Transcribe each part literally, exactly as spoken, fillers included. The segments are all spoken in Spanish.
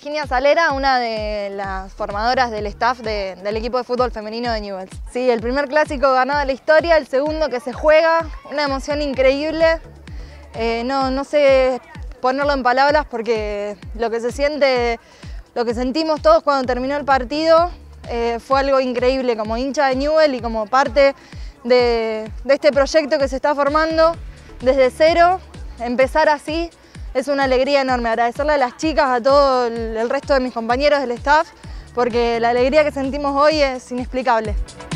Virginia Salera, una de las formadoras del staff de, del equipo de fútbol femenino de Newell's. Sí, el primer clásico ganado de la historia, el segundo que se juega, una emoción increíble. Eh, no, no sé ponerlo en palabras porque lo que se siente, lo que sentimos todos cuando terminó el partido eh, fue algo increíble como hincha de Newell's y como parte de, de este proyecto que se está formando desde cero, empezar así. Es una alegría enorme, agradecerle a las chicas, a todo el, el resto de mis compañeros del staff, porque la alegría que sentimos hoy es inexplicable.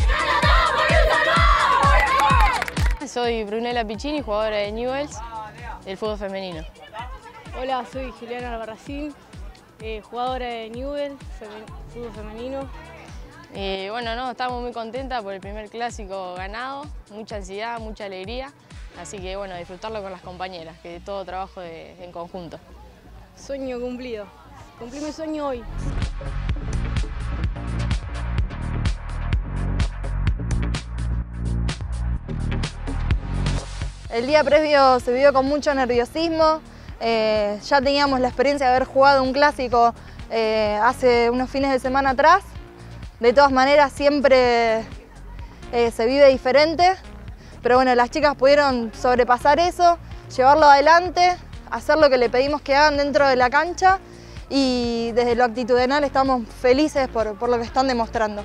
Soy Brunella Piccini, jugadora de Newell's, del fútbol femenino. Hola, soy Juliana Albarracín, eh, jugadora de Newell's, femen, fútbol femenino. Y bueno, no, estamos muy contentas por el primer clásico ganado, mucha ansiedad, mucha alegría. Así que bueno, disfrutarlo con las compañeras, que es todo trabajo de, en conjunto. Sueño cumplido. Cumplí mi sueño hoy. El día previo se vivió con mucho nerviosismo. Eh, ya teníamos la experiencia de haber jugado un clásico eh, hace unos fines de semana atrás. De todas maneras siempre eh, se vive diferente. Pero bueno, las chicas pudieron sobrepasar eso, llevarlo adelante, hacer lo que le pedimos que hagan dentro de la cancha y desde lo actitudinal estamos felices por, por lo que están demostrando.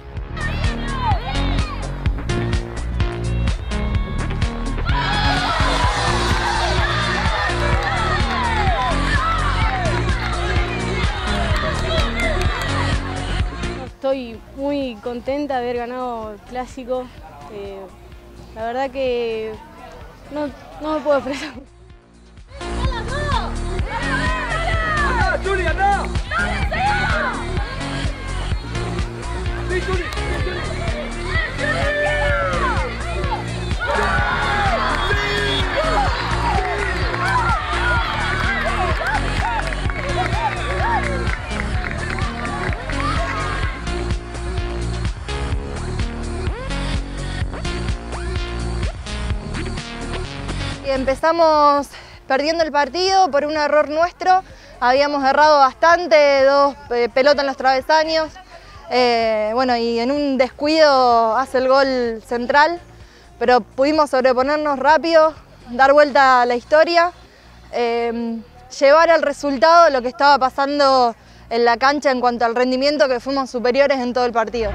Estoy muy contenta de haber ganado el clásico. Eh, La verdad que no, no me puedo expresar. ¡Anda, Juli, anda! ¡Sí, Juli! Y empezamos perdiendo el partido por un error nuestro. Habíamos errado bastante, dos eh, pelotas en los travesaños. Eh, bueno, y en un descuido hace el gol central, pero pudimos sobreponernos rápido, dar vuelta a la historia, eh, llevar al resultado lo que estaba pasando en la cancha en cuanto al rendimiento, que fuimos superiores en todo el partido.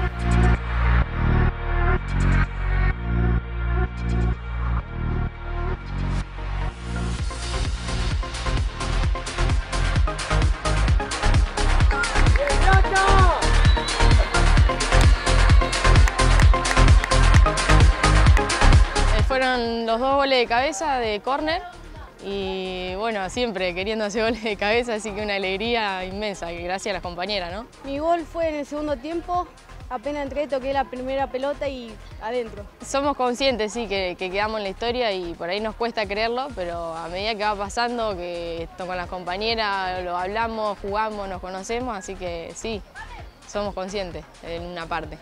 Fueron los dos goles de cabeza de córner y bueno, siempre queriendo hacer goles de cabeza, así que una alegría inmensa, gracias a las compañeras, ¿no? Mi gol fue en el segundo tiempo, apenas entré, toqué la primera pelota y adentro. Somos conscientes, sí, que, que quedamos en la historia y por ahí nos cuesta creerlo, pero a medida que va pasando, que esto con las compañeras lo hablamos, jugamos, nos conocemos, así que sí, somos conscientes en una parte.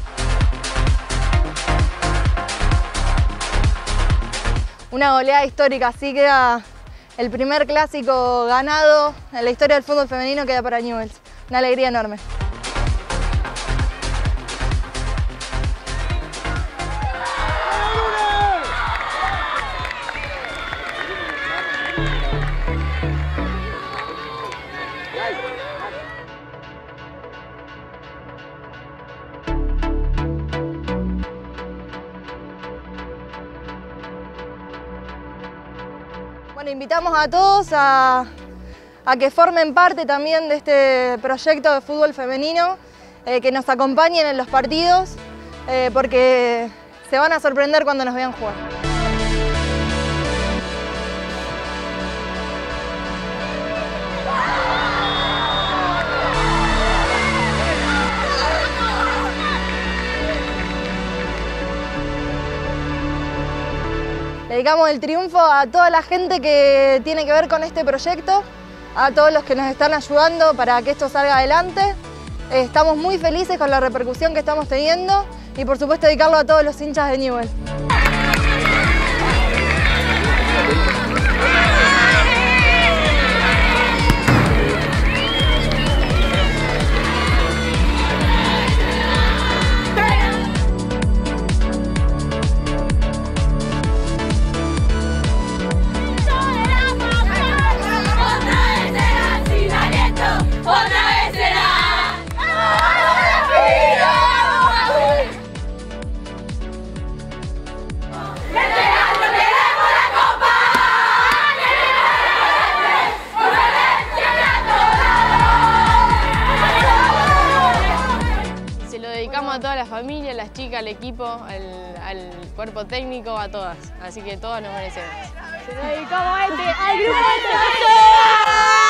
Una goleada histórica, así queda el primer clásico ganado en la historia del fútbol femenino, queda para Newell's. Una alegría enorme. Bueno, invitamos a todos a, a que formen parte también de este proyecto de fútbol femenino, eh, que nos acompañen en los partidos, eh, porque se van a sorprender cuando nos vean jugar. Dedicamos el triunfo a toda la gente que tiene que ver con este proyecto, a todos los que nos están ayudando para que esto salga adelante. Estamos muy felices con la repercusión que estamos teniendo y por supuesto dedicarlo a todos los hinchas de Newell's. dedicamos a toda la familia, a las chicas, al equipo, al, al cuerpo técnico, a todas. Así que todas nos merecemos. Se lo dedicamos a este, al grupo de